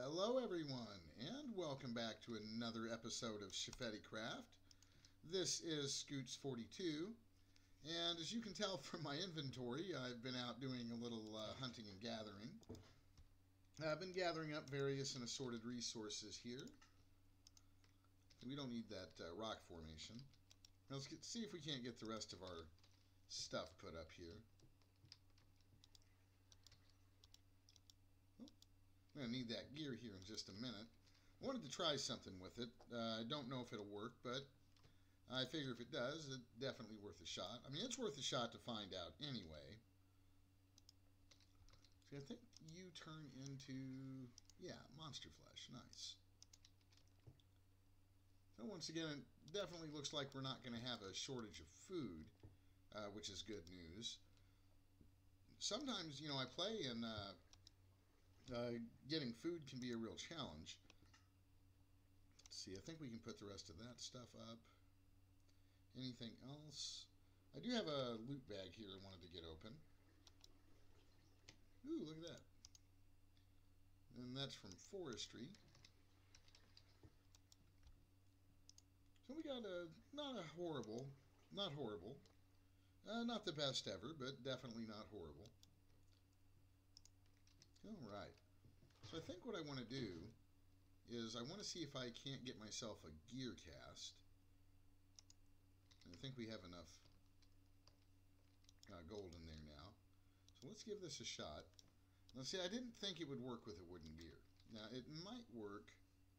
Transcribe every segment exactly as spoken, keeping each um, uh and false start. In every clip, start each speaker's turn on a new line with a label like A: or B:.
A: Hello everyone, and welcome back to another episode of Shafetti Craft. This is Scoots forty-two, and as you can tell from my inventory, I've been out doing a little uh, hunting and gathering. I've been gathering up various and assorted resources here. We don't need that uh, rock formation. Now let's get, see if we can't get the rest of our stuff put up here. I'm going to need that gear here in just a minute. I wanted to try something with it. Uh, I don't know if it'll work, but I figure if it does, it's definitely worth a shot. I mean, it's worth a shot to find out anyway. So I think you turn into, yeah, monster flesh. Nice. So once again, it definitely looks like we're not going to have a shortage of food, uh, which is good news. Sometimes, you know, I play and uh, uh, getting food can be a real challenge. Let's see, I think we can put the rest of that stuff up. Anything else? I do have a loot bag here I wanted to get open. Ooh, look at that. And that's from forestry. So we got a, not a horrible, not horrible, uh, not the best ever, but definitely not horrible. Alright, so I think what I want to do is I want to see if I can't get myself a gear cast. And I think we have enough uh, gold in there now. So let's give this a shot. Now see, I didn't think it would work with a wooden gear. Now it might work.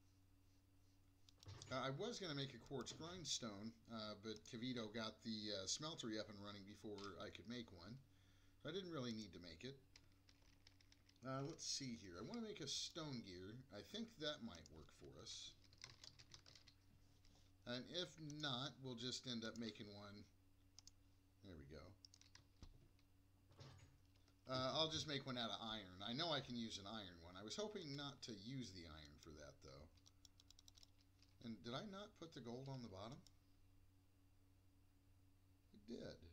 A: Uh, I was going to make a quartz grindstone, uh, but Kavito got the uh, smeltery up and running before I could make one. So I didn't really need to make it. Uh, let's see here. I want to make a stone gear. I think that might work for us. And if not, we'll just end up making one. There we go. Uh, I'll just make one out of iron. I know I can use an iron one. I was hoping not to use the iron for that, though. And did I not put the gold on the bottom? I did.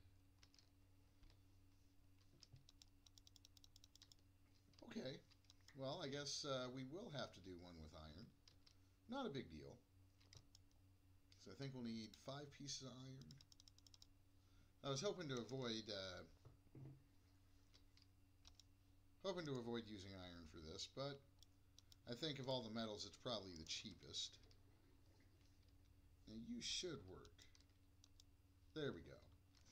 A: Okay. Well, I guess uh, we will have to do one with iron. Not a big deal. So I think we'll need five pieces of iron. I was hoping to avoid uh, hoping to avoid using iron for this, but I think of all the metals, it's probably the cheapest. Now you should work. There we go.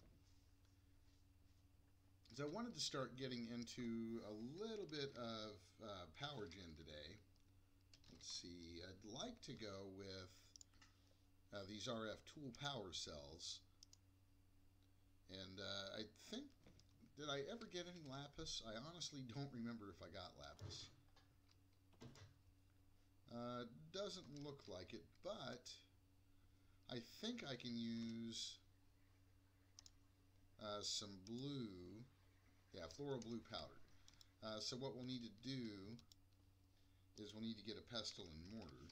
A: So I wanted to start getting into a little bit of uh, power gen today. Let's see, I'd like to go with uh, these R F tool power cells. And uh, I think, did I ever get any lapis? I honestly don't remember if I got lapis. Uh, doesn't look like it, but I think I can use uh, some blue, yeah, floral blue powder. Uh, so what we'll need to do is we'll need to get a pestle and mortar.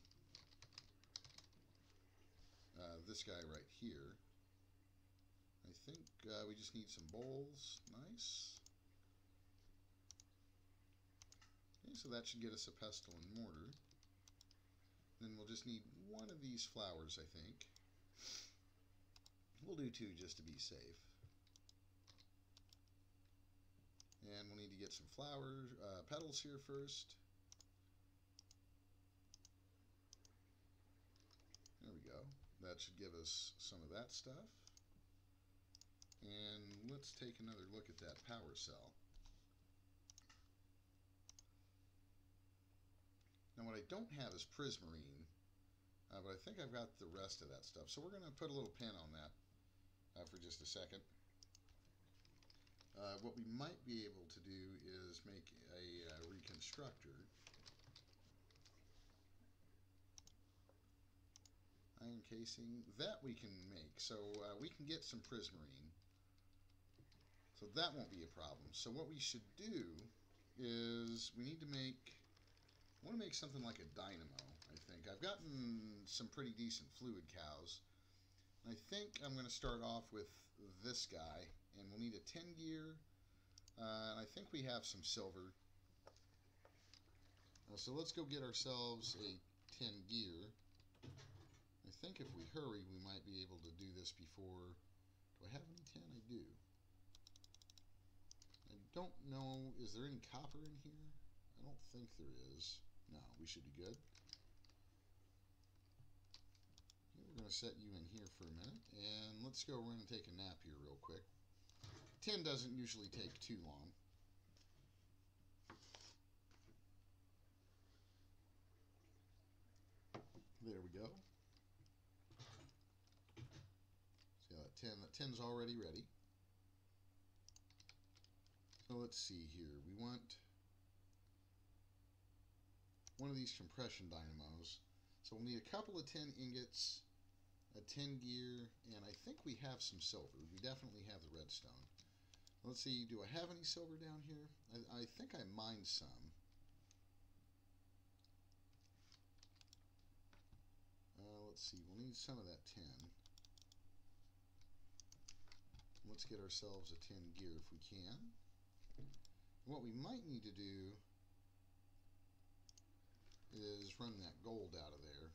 A: Uh, this guy right here. I think uh, we just need some bowls. Nice. Okay, so that should get us a pestle and mortar. Then we'll just need one of these flowers, I think. We'll do two just to be safe. And we'll need to get some flower uh, petals here first. There we go. That should give us some of that stuff. And let's take another look at that power cell. Now what I don't have is prismarine, uh, but I think I've got the rest of that stuff. So we're going to put a little pin on that uh, for just a second. Uh, what we might be able to do is make a uh, reconstructor. Iron casing, that we can make. So uh, we can get some prismarine. So that won't be a problem. So what we should do is we need to make, I want to make something like a dynamo, I think. I've gotten some pretty decent fluid cows. I think I'm going to start off with this guy, and we'll need a tin gear, uh, and I think we have some silver. Uh, so let's go get ourselves a tin gear. I think if we hurry, we might be able to do this before... Do I have any tin? I do. I don't know... Is there any copper in here? I don't think there is. No, we should be good. Okay, we're going to set you in here for a minute. And let's go run and take a nap here real quick. Tin doesn't usually take too long. There we go. See how that tin, that tin's already ready. So let's see here. We want one of these compression dynamos. So we'll need a couple of tin ingots, a tin gear, and I think we have some silver. We definitely have the redstone. Let's see, do I have any silver down here? I, I think I mined some. Uh, let's see, we'll need some of that tin. Let's get ourselves a tin gear if we can. What we might need to do is run that gold out of there.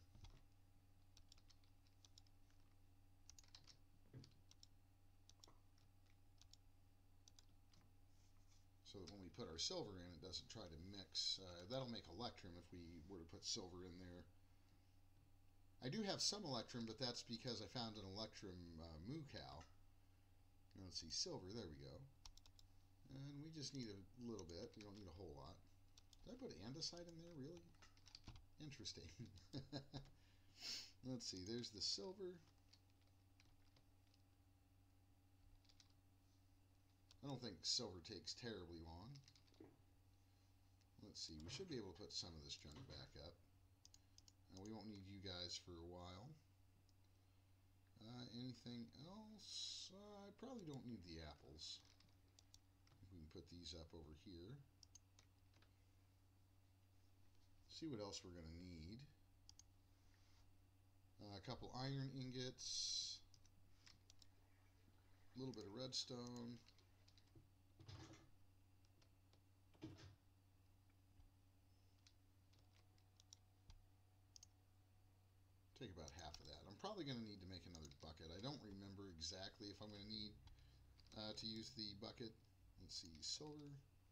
A: So that when we put our silver in, it doesn't try to mix. Uh, that'll make electrum if we were to put silver in there. I do have some electrum, but that's because I found an electrum uh, moo cow. Let's see, silver, there we go. And we just need a little bit. We don't need a whole lot. Did I put andesite in there, really? Interesting. Let's see, there's the silver. I don't think silver takes terribly long. Let's see, we should be able to put some of this junk back up. Uh, we won't need you guys for a while. Uh, anything else? Uh, I probably don't need the apples. We can put these up over here. See what else we're going to need. Uh, a couple iron ingots. A little bit of redstone. Take about half of that. I'm probably going to need to make another bucket. I don't remember exactly if I'm going to need uh, to use the bucket. Let's see, silver.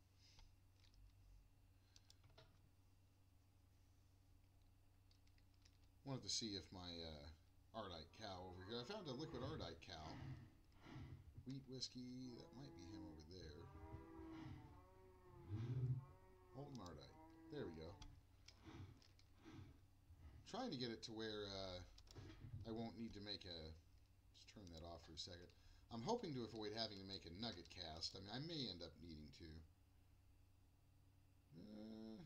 A: Wanted to see if my uh, Ardite cow over here. I found a liquid Ardite cow. Wheat whiskey. That might be him over there. Molten Ardite. There we go. Trying to get it to where uh, I won't need to make a... Let's turn that off for a second. I'm hoping to avoid having to make a nugget cast. I mean, I may end up needing to. Uh,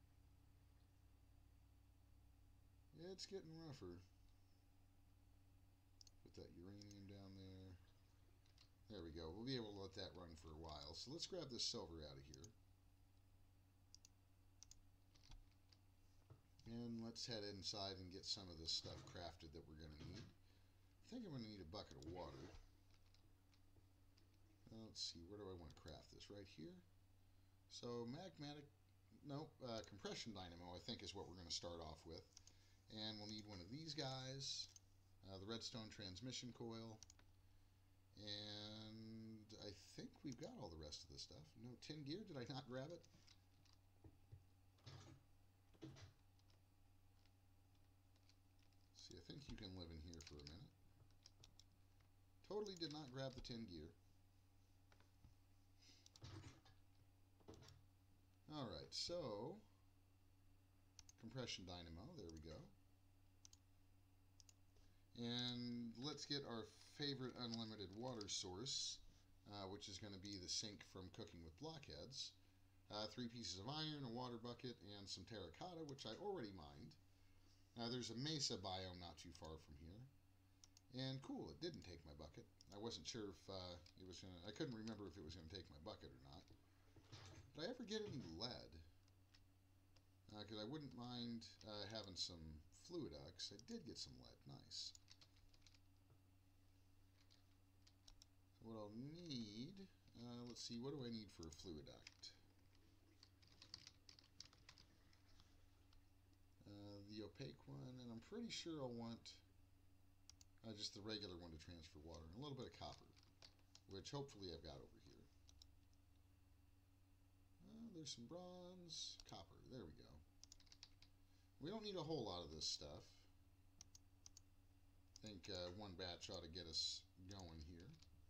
A: it's getting rougher. Put that uranium down there. There we go. We'll be able to let that run for a while. So let's grab this silver out of here. And let's head inside and get some of this stuff crafted that we're going to need. I think I'm going to need a bucket of water. Uh, let's see, where do I want to craft this? Right here. So magmatic, nope, uh, compression dynamo I think is what we're going to start off with. And we'll need one of these guys, uh, the redstone transmission coil. And I think we've got all the rest of this stuff. No tin gear, did I not grab it? I think you can live in here for a minute. Totally did not grab the tin gear. Alright, so compression dynamo, there we go. And let's get our favorite unlimited water source, uh, which is going to be the sink from cooking with blockheads. Uh, three pieces of iron, a water bucket, and some terracotta, which I already mined. Now there's a mesa biome not too far from here. And cool, it didn't take my bucket. I wasn't sure if uh, it was going to... I couldn't remember if it was going to take my bucket or not. Did I ever get any lead? Because uh, I wouldn't mind uh, having some fluidux. I did get some lead. Nice. So what I'll need... Uh, let's see, what do I need for a fluiduct? opaque one, and I'm pretty sure I'll want uh, just the regular one to transfer water, and a little bit of copper, which hopefully I've got over here. Uh, there's some bronze, copper, there we go. We don't need a whole lot of this stuff. I think uh, one batch ought to get us going here.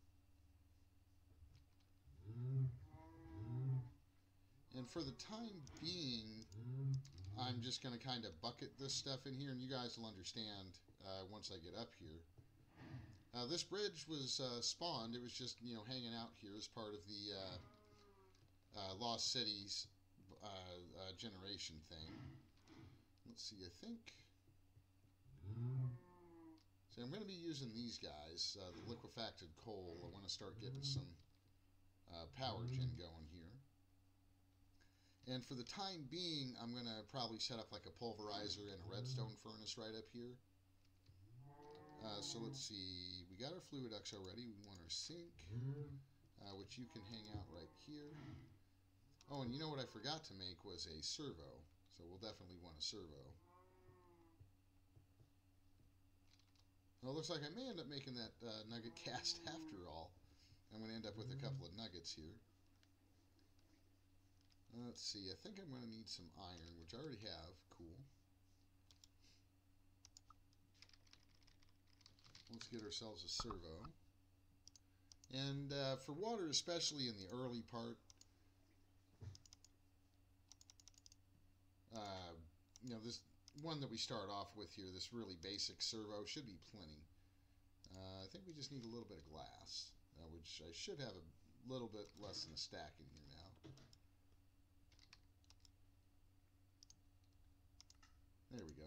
A: And for the time being, I'm just going to kind of bucket this stuff in here, and you guys will understand uh, once I get up here. Uh, this bridge was uh, spawned. It was just, you know, hanging out here as part of the uh, uh, Lost Cities uh, uh, generation thing. Let's see, I think... So I'm going to be using these guys, uh, the liquefacted coal. I want to start getting some uh, power gen going here. And for the time being, I'm going to probably set up like a pulverizer and a redstone furnace right up here. Uh, so let's see, we got our fluiducts already. We want our sink, uh, which you can hang out right here. Oh, and you know what I forgot to make was a servo. So we'll definitely want a servo. Well, it looks like I may end up making that uh, nugget cast after all. I'm going to end up with a couple of nuggets here. Let's see, I think I'm going to need some iron, which I already have. Cool. Let's get ourselves a servo. And uh, for water, especially in the early part, uh, you know, this one that we start off with here, this really basic servo, should be plenty. Uh, I think we just need a little bit of glass, uh, which I should have a little bit less than a stack in here now. There we go.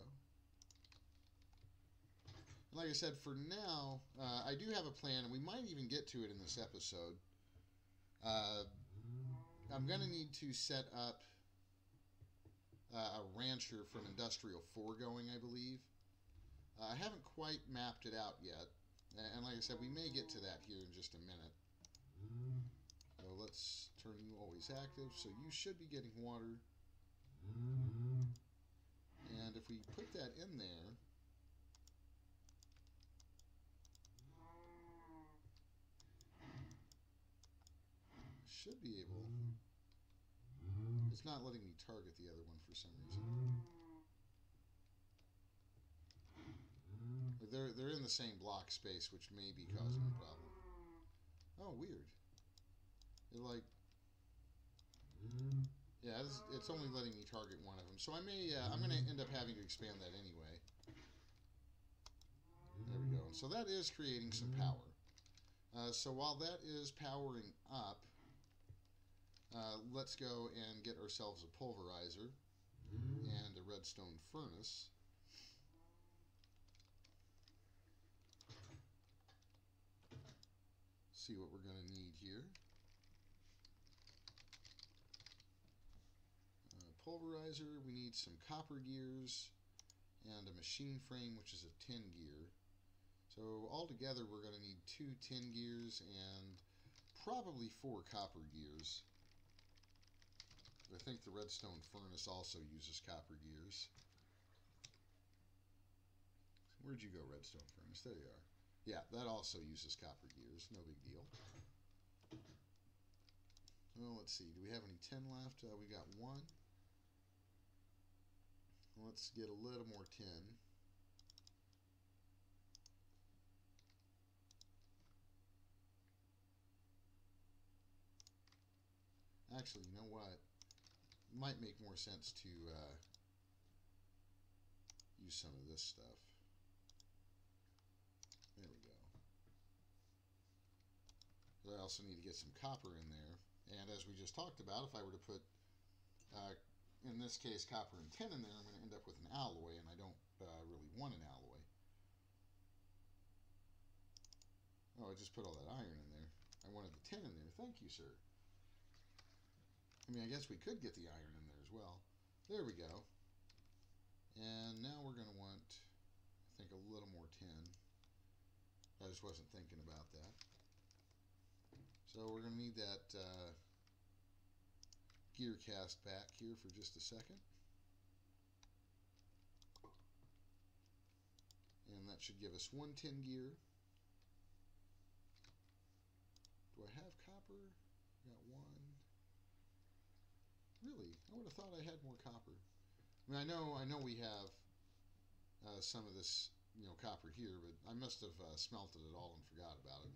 A: And like I said, for now, uh, I do have a plan, and we might even get to it in this episode. Uh, I'm going to need to set up Uh, a rancher from Industrial four going, I believe. Uh, I haven't quite mapped it out yet. And like I said, we may get to that here in just a minute. So let's turn you always active. So you should be getting water. And if we put that in there, should be able... It's not letting me target the other one for some reason. They're, they're in the same block space, which may be causing a problem. Oh, weird. They're like... Yeah, it's, it's only letting me target one of them. So I may, uh, I'm going to end up having to expand that anyway. There we go. So that is creating some power. Uh, so while that is powering up, Uh, let's go and get ourselves a pulverizer and a redstone furnace. See what we're going to need here. Uh, pulverizer, we need some copper gears and a machine frame, which is a tin gear. So altogether we're going to need two tin gears and probably four copper gears. I think the redstone furnace also uses copper gears. Where'd you go, redstone furnace? There you are. Yeah, that also uses copper gears. No big deal. Well, let's see. Do we have any tin left? Uh, we got one. Let's get a little more tin. Actually, you know what? Might make more sense to uh, use some of this stuff. There we go. But I also need to get some copper in there. And as we just talked about, if I were to put, uh, in this case, copper and tin in there, I'm going to end up with an alloy, and I don't uh, really want an alloy. Oh, I just put all that iron in there. I wanted the tin in there. Thank you, sir. I mean, I guess we could get the iron in there as well. There we go. And now we're going to want, I think, a little more tin. I just wasn't thinking about that. So we're going to need that uh, gear cast back here for just a second. that should give us one tin gear. Do I have copper? Got one. Really? I would have thought I had more copper. I mean, I know, I know we have uh, some of this, you know, copper here, but I must have uh, smelted it all and forgot about it.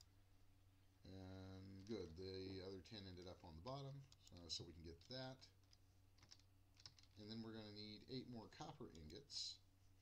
A: And good, the other tin ended up on the bottom, uh, so we can get that. And then we're going to need eight more copper ingots.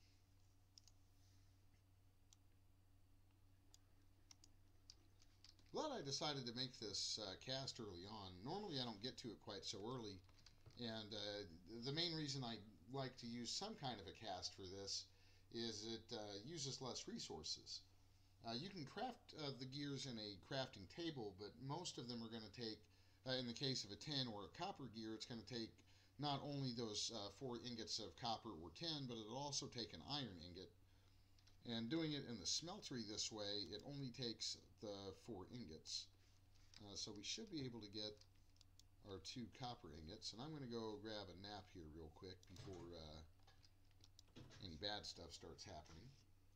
A: Glad I decided to make this uh, cast early on. Normally I don't get to it quite so early, and uh, the main reason I like to use some kind of a cast for this is it uh, uses less resources. Uh, you can craft uh, the gears in a crafting table, but most of them are going to take, uh, in the case of a tin or a copper gear, it's going to take not only those uh, four ingots of copper or tin, but it'll also take an iron ingot. And doing it in the smeltery this way, it only takes the four ingots. Uh, so we should be able to get our two copper ingots. And I'm going to go grab a nap here real quick before uh, any bad stuff starts happening.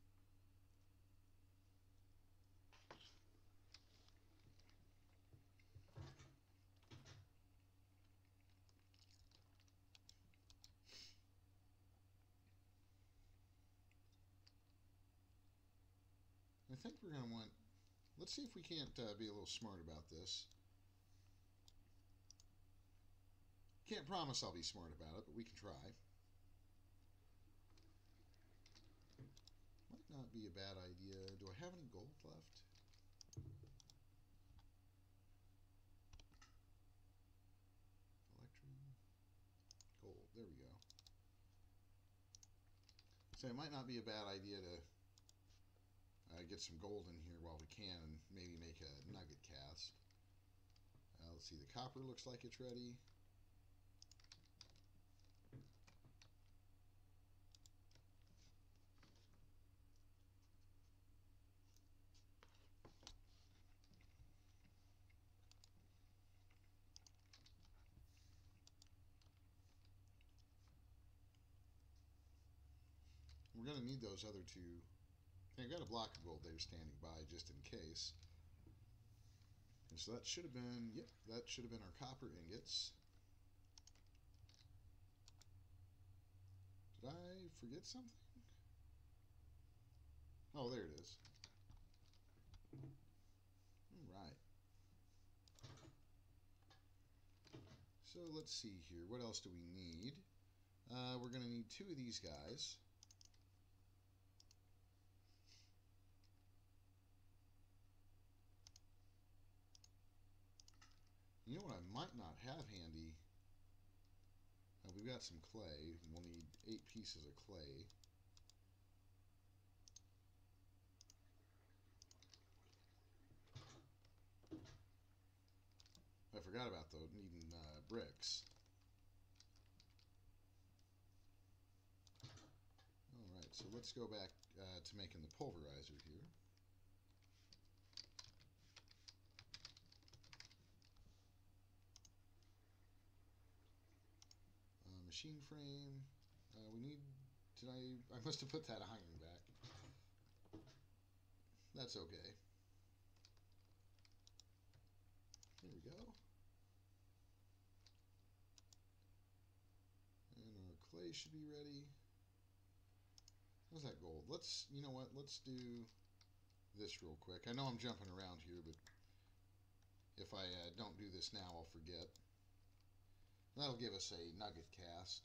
A: I think we're going to want, let's see if we can't uh, be a little smart about this. Can't promise I'll be smart about it, but we can try. Might not be a bad idea. Do I have any gold left? Electrum. Gold. There we go. So it might not be a bad idea to Uh, get some gold in here while we can and maybe make a nugget cast. Uh, let's see, the copper looks like it's ready. We're going to need those other two. I've got a block of gold there standing by just in case. And so that should have been, yep, that should have been our copper ingots. Did I forget something? Oh, there it is. All right. So let's see here. What else do we need? Uh, we're going to need two of these guys. You know what I might not have handy? Uh, we've got some clay. We'll need eight pieces of clay. I forgot about those, needing uh, bricks. Alright, so let's go back uh, to making the pulverizer here. Machine frame. Uh, we need. Did I? I must have put that iron back. That's okay. There we go. And our clay should be ready. How's that gold? Let's. You know what? Let's do this real quick. I know I'm jumping around here, but if I uh, don't do this now, I'll forget. That'll give us a nugget cast.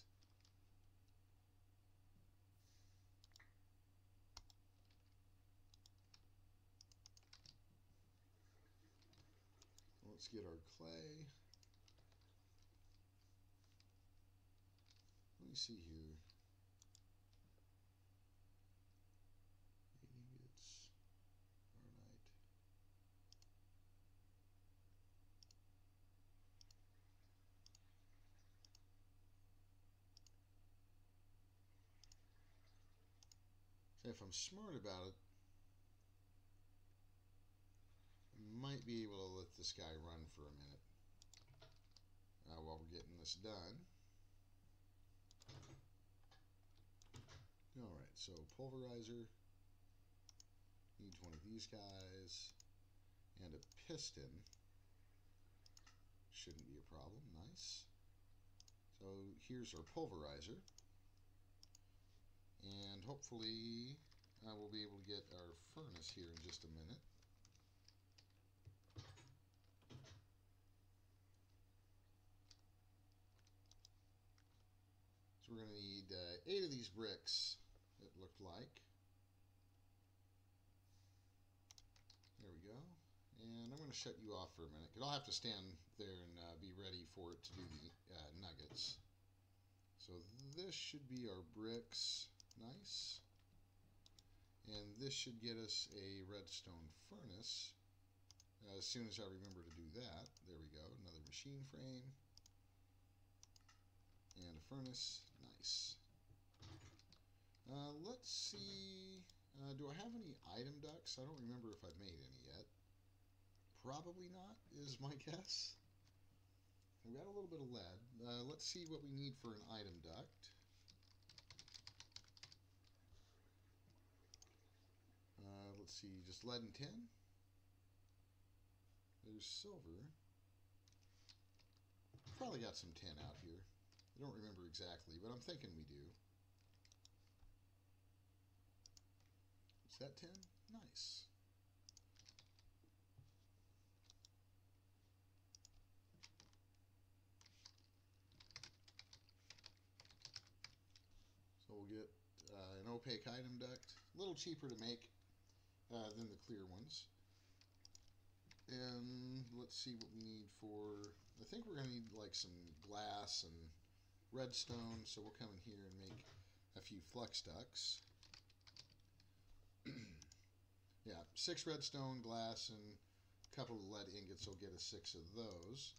A: Let's get our clay. Let me see here. Eight ingots. Ironite. So if I'm smart about it, I might be able to let this guy run for a minute uh, while we're getting this done. Alright, so pulverizer. Needs one of these guys. And a piston. Shouldn't be a problem. Nice. So here's our pulverizer. And hopefully uh, we'll be able to get our furnace here in just a minute. So we're going to need uh, eight of these bricks, it looked like. There we go. And I'm going to shut you off for a minute, because I'll have to stand there and uh, be ready for it to do the uh, nuggets. So this should be our bricks. Nice. And this should get us a redstone furnace. Uh, as soon as I remember to do that. There we go. Another machine frame. And a furnace. Nice. Uh, let's see. Uh, do I have any item ducts? I don't remember if I've made any yet. Probably not, is my guess. We've got a little bit of lead. Uh, let's see what we need for an item duct. Uh, let's see, just lead and tin. There's silver. Probably got some tin out here. I don't remember exactly, but I'm thinking we do. Is that tin? Nice. So we'll get uh, an opaque item duct. A little cheaper to make uh, than the clear ones. And let's see what we need for... I think we're going to need like some glass and redstone, so we'll come in here and make a few flux ducts. Yeah, six redstone, glass, and a couple of lead ingots will get us six of those.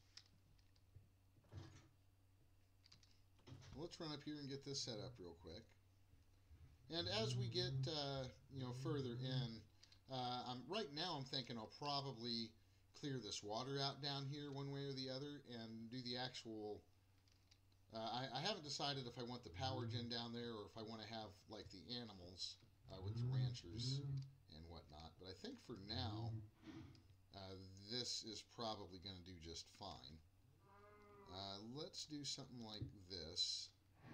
A: Let's run up here and get this set up real quick. And as we get uh, you know, further in, uh, I'm, right now I'm thinking I'll probably clear this water out down here one way or the other and do the actual... Uh, I, I haven't decided if I want the power gen down there or if I want to have like the animals uh, with the ranchers and whatnot. But I think for now, uh, this is probably going to do just fine. Uh, let's do something like this.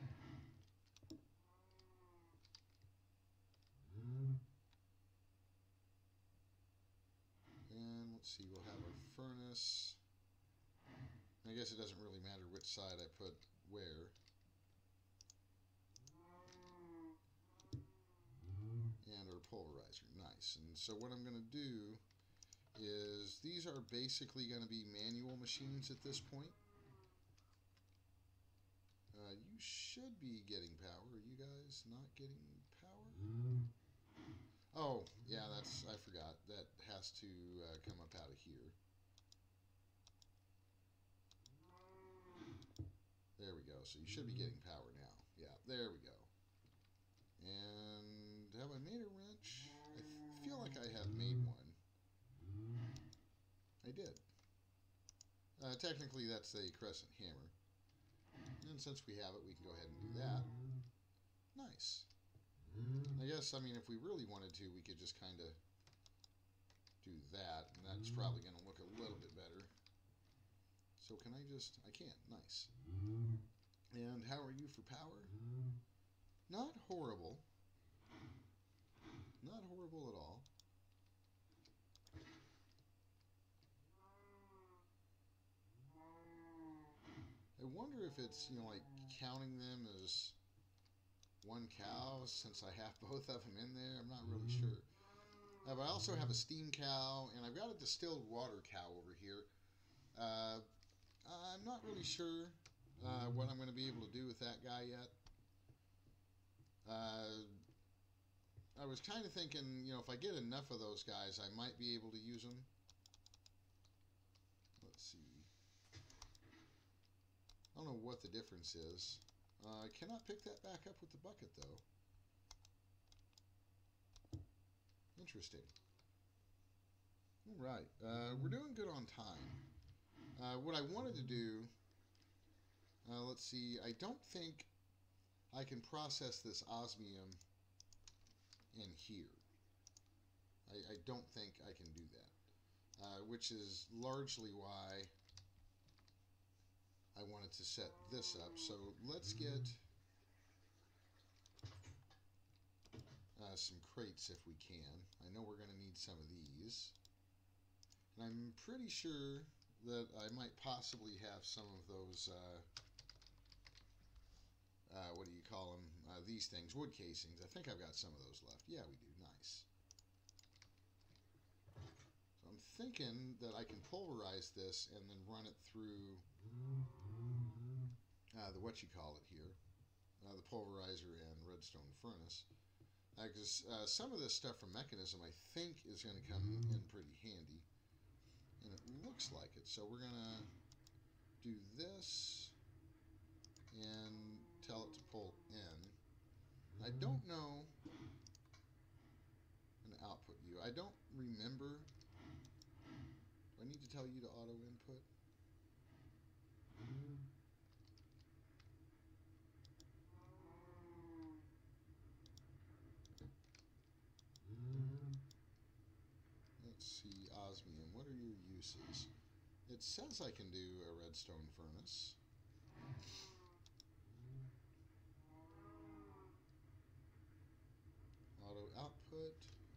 A: And let's see, we'll have our furnace. I guess it doesn't really matter which side I put where. And our pulverizer, nice. And so what I'm going to do is, these are basically going to be manual machines at this point. Uh, you should be getting power. Are you guys not getting power? Oh, yeah, that's, I forgot. That has to uh, come up out of here. There we go. So you should be getting power now. Yeah, there we go. And have I made a wrench? I feel like I have made one. I did. Uh, technically, that's a crescent hammer. And since we have it, we can go ahead and do that. Nice. I guess, I mean, if we really wanted to, we could just kind of do that. And that's probably going to look a little bit better. So can I just... I can't. Nice. And how are you for power? Not horrible. Not horrible at all. I wonder if it's, you know, like counting them as one cow since I have both of them in there. I'm not really sure. Uh, but I also have a steam cow, and I've got a distilled water cow over here. Uh, I'm not really sure uh, what I'm going to be able to do with that guy yet. Uh, I was kind of thinking, you know, if I get enough of those guys, I might be able to use them. Let's see. I don't know what the difference is. Uh, I cannot pick that back up with the bucket, though. Interesting. All right. Uh, we're doing good on time. Uh, what I wanted to do... Uh, let's see. I don't think I can process this osmium in here. I, I don't think I can do that, uh, which is largely why I wanted to set this up. So let's get uh, some crates if we can. I know we're going to need some of these. And I'm pretty sure that I might possibly have some of those, uh, uh, what do you call them, uh, these things, wood casings. I think I've got some of those left. Yeah, we do. Nice. So I'm thinking that I can pulverize this and then run it through uh, the what you call it here, uh, the pulverizer and redstone furnace. Because uh, uh, some of this stuff from Mechanism I think is going to come in pretty handy. And it looks like it. So we're going to do this and tell it to pull in. I don't know an output view. I don't remember. Do I need to tell you to auto input? Let's see, osmium. What are your uses? It says I can do a redstone furnace. Auto output.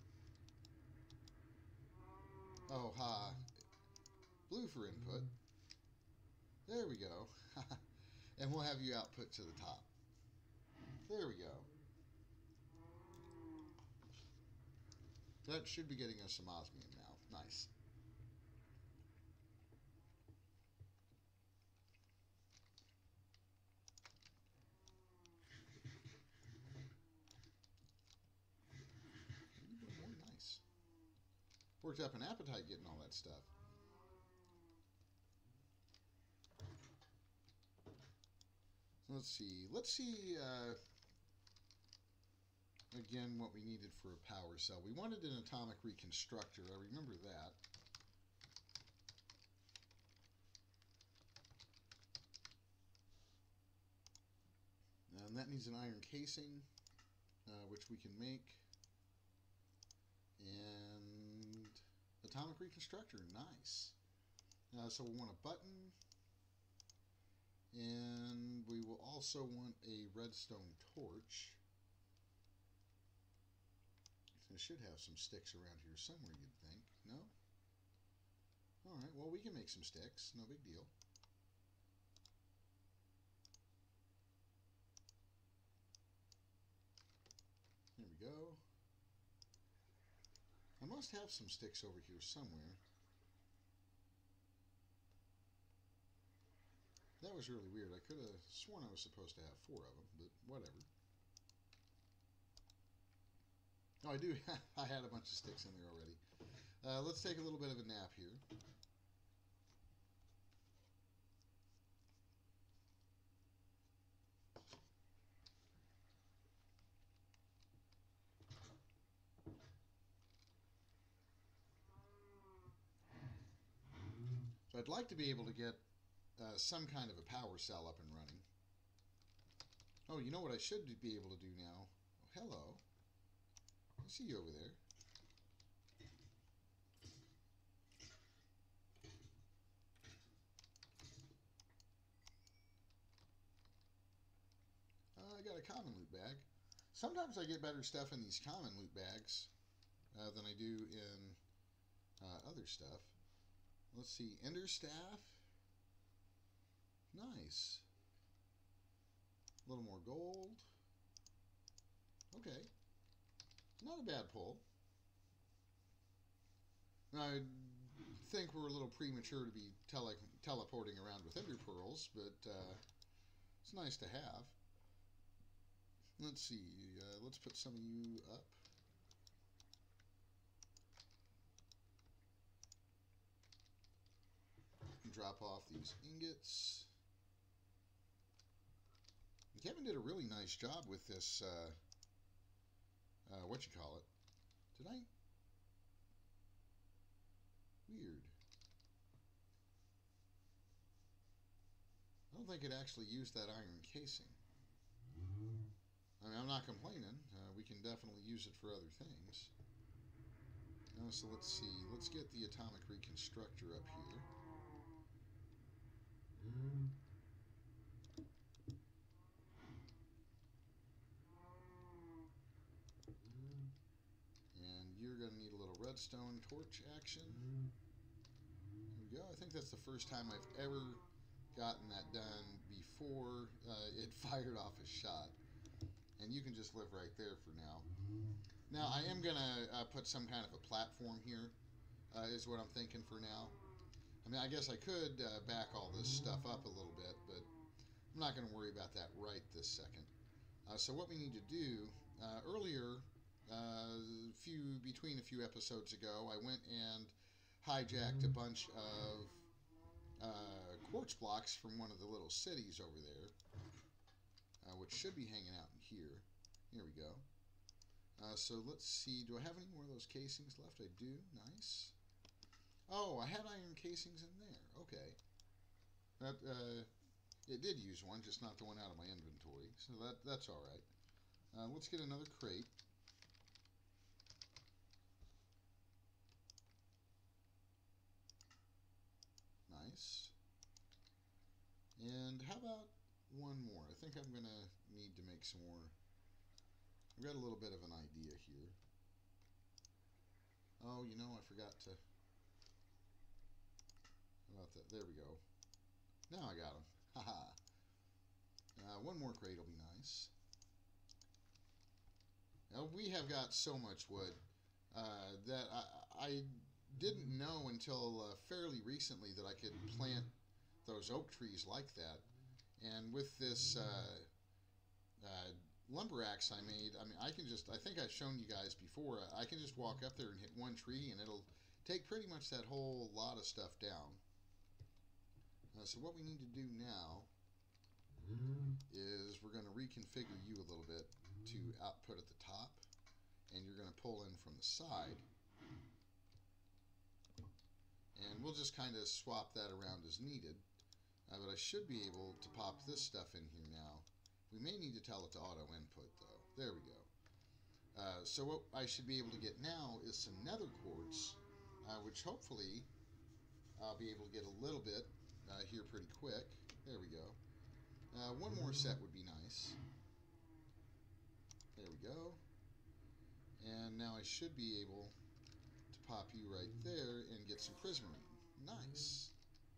A: Oh, ha. Blue for input. There we go. And we'll have you output to the top. There we go. That should be getting us some osmium now. Nice. More nice. Worked up an appetite getting all that stuff. Let's see. Let's see uh, again what we needed for a power cell. We wanted an atomic reconstructor. I remember that. And that needs an iron casing, uh, which we can make. And atomic reconstructor, nice. Uh, so we want a button. And we will also want a redstone torch. I should have some sticks around here somewhere, you'd think. No? Alright, well, we can make some sticks. No big deal. There we go. I must have some sticks over here somewhere. That was really weird. I could have sworn I was supposed to have four of them, but whatever. Oh, I do. I had a bunch of sticks in there already. Uh, let's take a little bit of a nap here. So I'd like to be able to get uh, some kind of a power cell up and running. Oh, you know what I should be able to do now? Oh, hello. I see you over there. Uh, I got a common loot bag. Sometimes I get better stuff in these common loot bags uh, than I do in uh, other stuff. Let's see, Ender Staff. Nice. A little more gold. Okay. Not a bad pull. I think we're a little premature to be tele teleporting around with Ender Pearls, but uh, it's nice to have. Let's see. Uh, let's put some of you up. Drop off these ingots. Kevin did a really nice job with this, uh, uh, what you call it. Did I? Weird. I don't think it actually used that iron casing. I mean, I'm not complaining. Uh, we can definitely use it for other things. Uh, so let's see. Let's get the atomic reconstructor up here. And you're going to need a little redstone torch action. There we go. I think that's the first time I've ever gotten that done before uh, it fired off a shot. And you can just live right there for now. Now, I am going to uh, put some kind of a platform here, uh, is what I'm thinking for now. I mean, I guess I could uh, back all this stuff up a little bit, but I'm not going to worry about that right this second. Uh, so what we need to do, uh, earlier, uh, few between a few episodes ago, I went and hijacked a bunch of uh, quartz blocks from one of the little cities over there, uh, which should be hanging out in here. Here we go. Uh, so let's see, do I have any more of those casings left? I do. Nice. Oh, I had iron casings in there. Okay. That, uh, it did use one, just not the one out of my inventory. So that that's all right. Uh, let's get another crate. Nice. And how about one more? I think I'm going to need to make some more. I've got a little bit of an idea here. Oh, you know, I forgot to... How about that? There we go. Now I got them. Haha. Uh, one more crate will be nice. Now, we have got so much wood uh, that I, I didn't know until uh, fairly recently that I could plant those oak trees like that. And with this uh, uh, lumber axe I made, I mean, I can just, I think I've shown you guys before, I can just walk up there and hit one tree and it'll take pretty much that whole lot of stuff down. Uh, so what we need to do now is we're going to reconfigure you a little bit to output at the top, and you're going to pull in from the side, and we'll just kind of swap that around as needed. Uh, but I should be able to pop this stuff in here now. We may need to tell it to auto input though. There we go. Uh, so what I should be able to get now is some nether quartz, uh, which hopefully I'll be able to get a little bit uh, here pretty quick. There we go. Uh, one more set would be nice. There we go. And now I should be able to pop you right there and get some prismarine. Nice.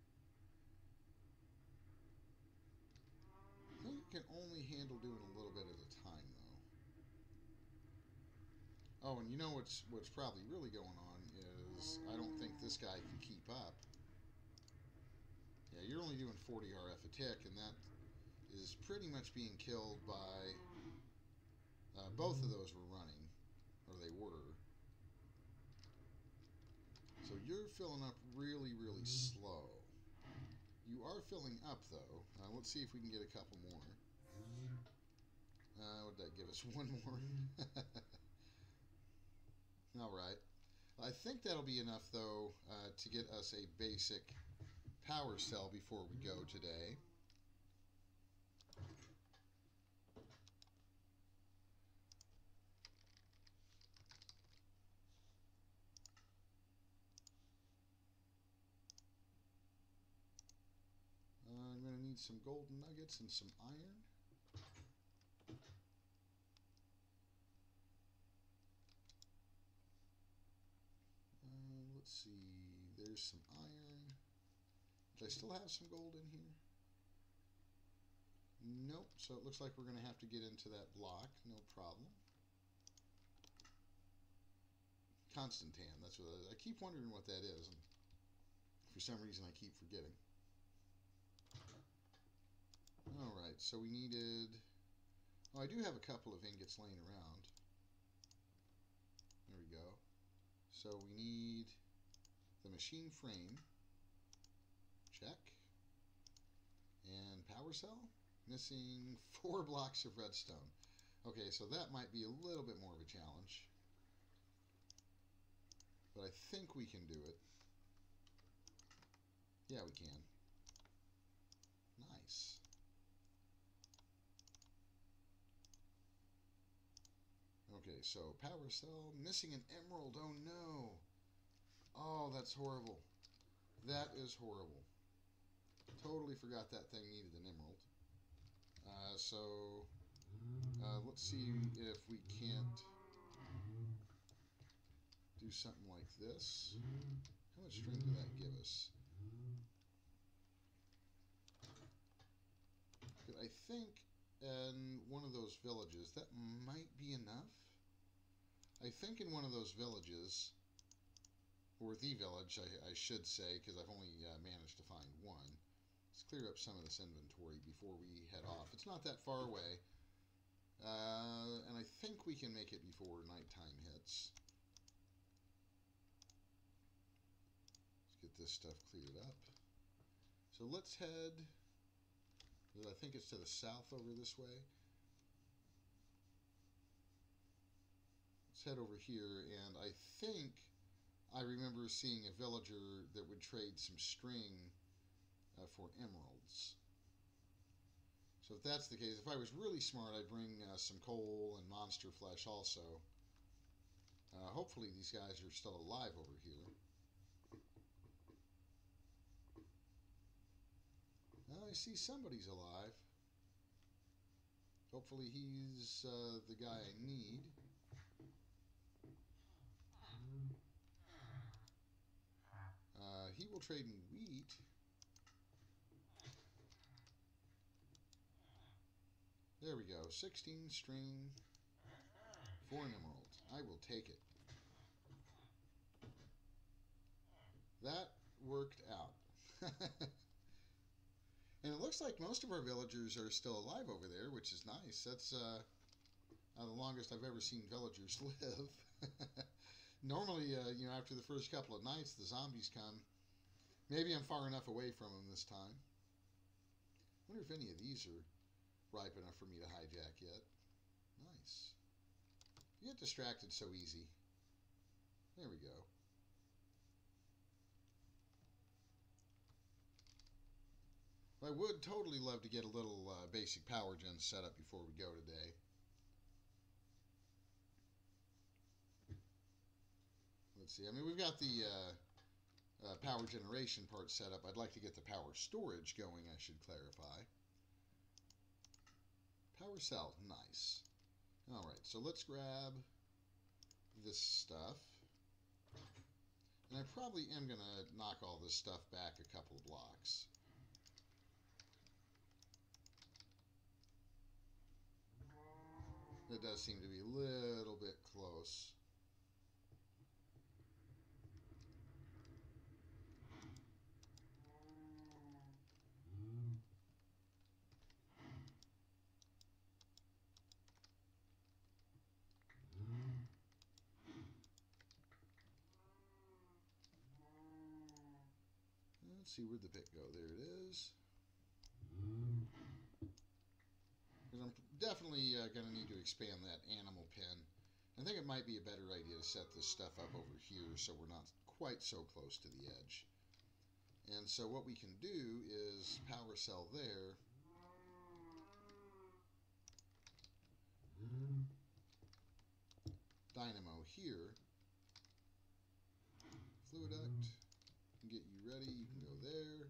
A: I think you can only handle doing a little bit at a time, though. Oh, and you know what's what's probably really going on is I don't think this guy can keep up. Yeah, you're only doing forty R F a tick, and that is pretty much being killed by uh, both of those were running, or they were. So you're filling up really, really slow. You are filling up though. Uh, let's see if we can get a couple more. Uh, what did that give us? One more. All right. I think that'll be enough though uh, to get us a basic power cell before we go today. Uh, I'm going to need some golden nuggets and some iron. Uh, let's see, there's some iron. Do I still have some gold in here? Nope, so it looks like we're going to have to get into that block, no problem. Constantan, that's what I, I keep wondering what that is, and for some reason I keep forgetting. Alright, so we needed... Oh, I do have a couple of ingots laying around. There we go. So we need the machine frame. Check. And power cell? Missing four blocks of redstone. Okay, so that might be a little bit more of a challenge. But I think we can do it. Yeah, we can. Nice. Okay, so power cell, missing an emerald, oh no. Oh, that's horrible. That is horrible. Totally forgot that thing needed an emerald. Uh, so, uh, let's see if we can't do something like this. How much string did that give us? I think in one of those villages, that might be enough. I think in one of those villages, or the village, I, I should say, because I've only uh, managed to find one. Let's clear up some of this inventory before we head off. It's not that far away, uh, and I think we can make it before nighttime hits. Let's get this stuff cleared up. So let's head, I think it's to the south over this way. Let's head over here, and I think I remember seeing a villager that would trade some string uh, for emeralds. So if that's the case, if I was really smart, I'd bring uh, some coal and monster flesh also. Uh, hopefully these guys are still alive over here. Well, I see somebody's alive. Hopefully he's uh, the guy I need. Uh, he will trade me wheat. There we go. sixteen string for an emerald. I will take it. That worked out. And it looks like most of our villagers are still alive over there, which is nice. That's uh, uh, the longest I've ever seen villagers live. Normally, uh, you know, after the first couple of nights, the zombies come. Maybe I'm far enough away from them this time. I wonder if any of these are ripe enough for me to hijack yet. Nice. You get distracted so easy. There we go. I would totally love to get a little uh, basic power gen set up before we go today. Let's see. I mean, we've got the uh, uh, power generation part set up. I'd like to get the power storage going, I should clarify. Power cell. Nice. All right, so let's grab this stuff. And I probably am going to knock all this stuff back a couple of blocks. It does seem to be a little bit close. Let's see, where'd the bit go? There it is. Because I'm definitely uh, going to need to expand that animal pen. I think it might be a better idea to set this stuff up over here so we're not quite so close to the edge. And so what we can do is power cell there. Dynamo here. Fluiduct. Get you ready. You can go there.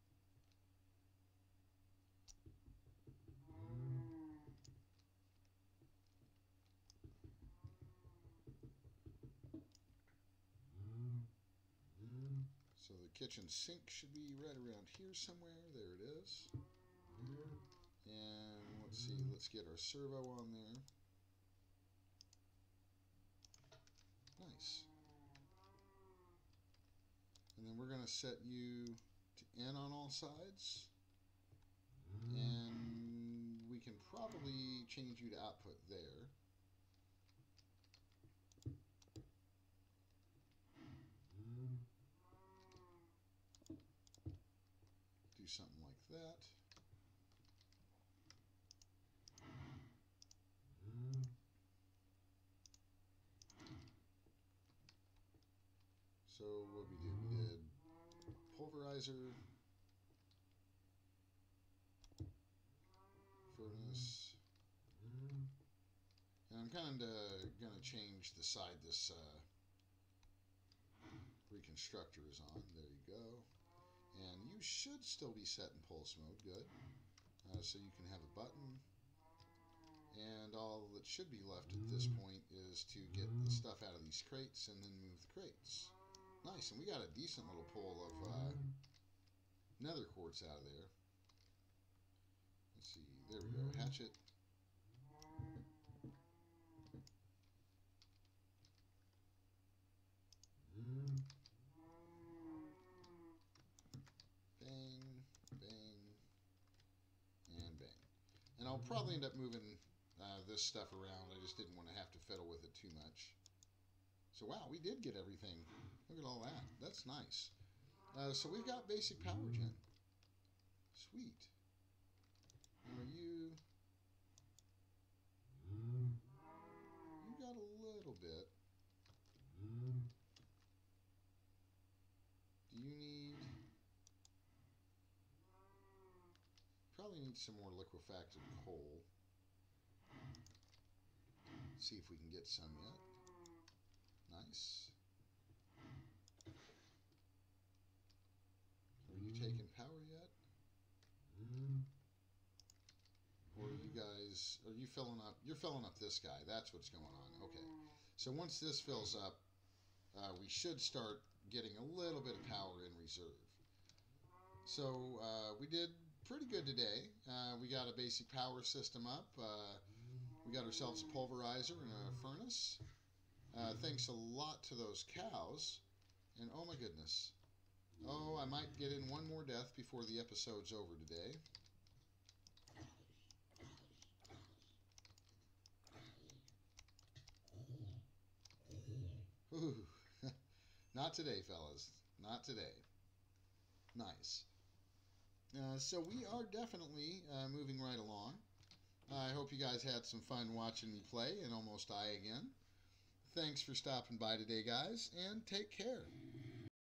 A: So the kitchen sink should be right around here somewhere. There it is. And let's see, let's get our servo on there. Nice. And then we're going to set you to N on all sides. And we can probably change you to output there. Do something like that. So what we did, we did pulverizer, furnace, and I'm kind of going to change the side this uh, Reconstructor is on. There you go. And you should still be set in pulse mode. Good. Uh, so you can have a button. And all that should be left at this point is to get the stuff out of these crates and then move the crates. Nice. And we got a decent little pull of uh, nether quartz out of there. Let's see. There we go. Hatchet. And I'll probably end up moving uh, this stuff around. I just didn't want to have to fiddle with it too much. So wow, we did get everything. Look at all that. That's nice. Uh, so we've got basic power gen. Sweet. Now you... You got a little bit. Do you need... Probably need some more liquefied coal. See if we can get some yet. Nice. Are you taking power yet? Or are you guys, are you filling up? You're filling up this guy. That's what's going on. Okay. So once this fills up, uh, we should start getting a little bit of power in reserve. So uh, we did pretty good today. Uh, we got a basic power system up. Uh, we got ourselves a pulverizer and a furnace. Uh, thanks a lot to those cows. And oh my goodness. Oh, I might get in one more death before the episode's over today. Ooh. Not today, fellas. Not today. Nice. Uh, so we are definitely uh, moving right along. I hope you guys had some fun watching me play and almost die again. Thanks for stopping by today, guys, and take care.